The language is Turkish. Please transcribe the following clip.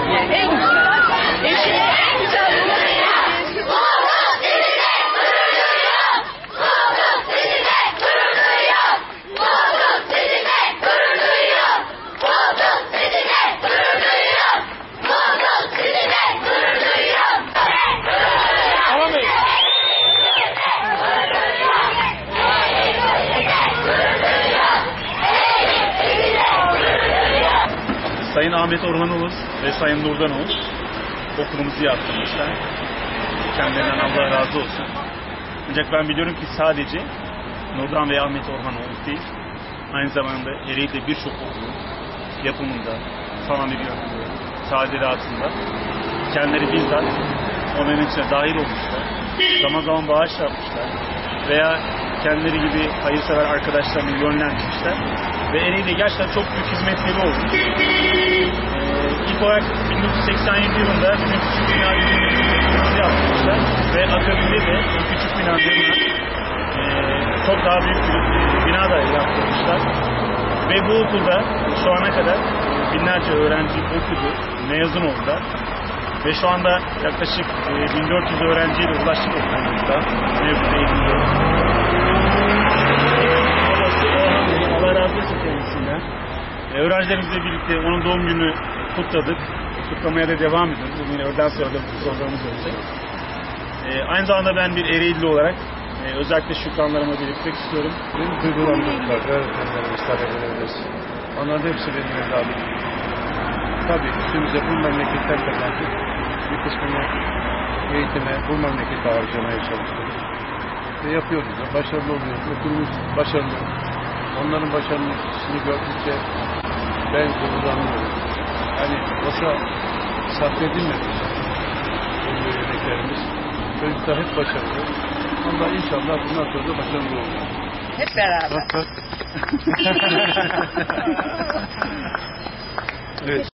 Yani en güzel. Eşine en güzel Sayın Ahmet Orhanoğlu ve Sayın Nurdan Oğuz okulumuzu yaptırmışlar. Kendilerinden Allah razı olsun. Ancak ben biliyorum ki sadece Nurdan ve Ahmet Orhanoğlu değil, aynı zamanda Ereğli'de birçok okulun yapımında, falan bir yöntemde, tadilatında kendileri bizzat onların içine dahil olmuşlar. Zaman zaman bağış yapmışlar veya kendileri gibi hayırsever arkadaşlarını yönlendirmişler. Ve Ereğli'de gerçekten çok büyük hizmetleri olmuş. İlk olarak 1987 yılında bir küçük bina yapmışlar ve akabinde de küçük binalarına çok daha büyük bir bina da yaptırmışlar. Ve bu okulda şu ana kadar binlerce öğrenci okudu, mezun oldular. Ve şu anda yaklaşık 1400 öğrenciyle ulaştık okulumuzda. Mevcut eğitimde. Allah razı olsun kendisinden. Öğrencilerimizle birlikte onun doğum gününü kutladık. Kutlamaya da devam ediyoruz. Bugün öğleden sonra da programımız olacak. Aynı zamanda ben bir Ereğli olarak özellikle şükranlarımı belirtmek istiyorum. Benim duygulandırdılar, öğretmenlerimiz, talebelerimiz. Onların hepsi benim evladım. Tabii üstümüze bu memleketten kazandık. Bir kısmını eğitime, bu memlekete harcamaya çalışıyoruz. Ve yapıyoruz da, başarılı oluyoruz. Okulumuz başarılı. Onların başarısını gördükçe ben gururlanıyorum. Yani boşa sarf edilmedi. Bu yönetmenlerimiz. Çocuklar hep başarılı. Onlar inşallah bundan sonra da başarılı olur. Hep beraber. Evet.